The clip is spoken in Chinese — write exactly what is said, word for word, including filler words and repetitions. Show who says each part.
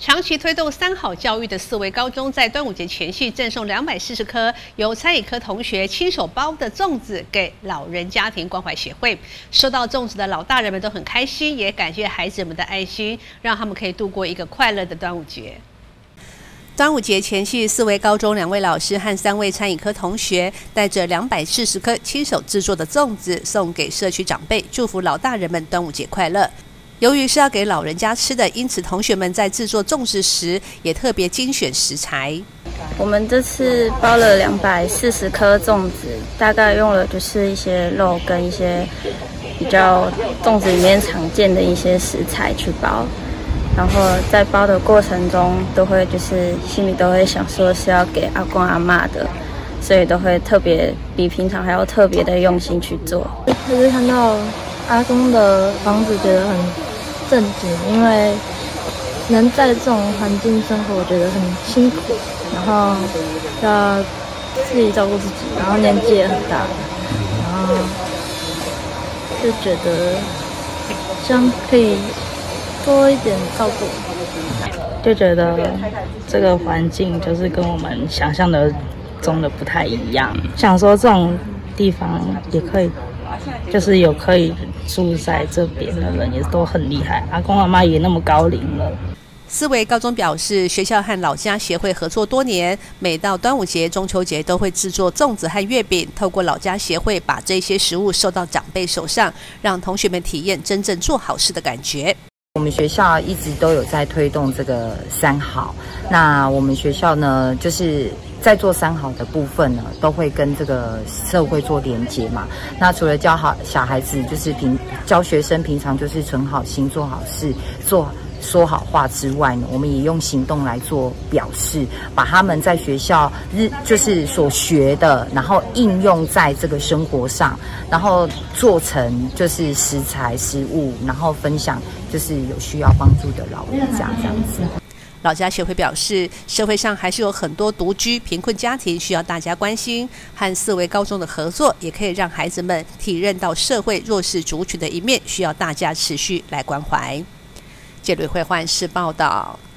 Speaker 1: 长期推动三好教育的四维高中，在端午节前夕赠送两百四十颗由餐饮科同学亲手包的粽子给老人家庭关怀协会。收到粽子的老大人们都很开心，也感谢孩子们的爱心，让他们可以度过一个快乐的端午节。 端午节前夕，四维高中两位老师和三位餐饮科同学带着两百四十颗亲手制作的粽子送给社区长辈，祝福老大人们端午节快乐。由于是要给老人家吃的，因此同学们在制作粽子时也特别精选食材。
Speaker 2: 我们这次包了两百四十颗粽子，大概用了就是一些肉跟一些比较粽子里面常见的一些食材去包。 然后在包的过程中，都会就是心里都会想说是要给阿公阿嬷的，所以都会特别比平常还要特别的用心去做。
Speaker 3: 就是看到阿公的房子，觉得很震惊，因为能在这种环境生活，我觉得很辛苦，然后要自己照顾自己，然后年纪也很大，然后就觉得这样可以 多一点照顾，
Speaker 4: 就觉得这个环境就是跟我们想象的中的不太一样。想说这种地方也可以，就是有可以住在这边的人也都很厉害。阿公阿嬷也那么高龄了。
Speaker 1: 四维高中表示，学校和老家协会合作多年，每到端午节、中秋节都会制作粽子和月饼，透过老家协会把这些食物送到长辈手上，让同学们体验真正做好事的感觉。
Speaker 5: 我们学校一直都有在推动这个三好，那我们学校呢，就是在做三好的部分呢，都会跟这个社会做连结嘛。那除了教好小孩子，就是平教学生平常就是存好心、做好事、做 说好话之外呢，我们也用行动来做表示，把他们在学校日就是所学的，然后应用在这个生活上，然后做成就是食材食物，然后分享就是有需要帮助的老人家这样子。
Speaker 1: 老家协会表示，社会上还是有很多独居贫困家庭需要大家关心，和四维高中的合作，也可以让孩子们体认到社会弱势族群的一面，需要大家持续来关怀。记者吕慧焕视报道。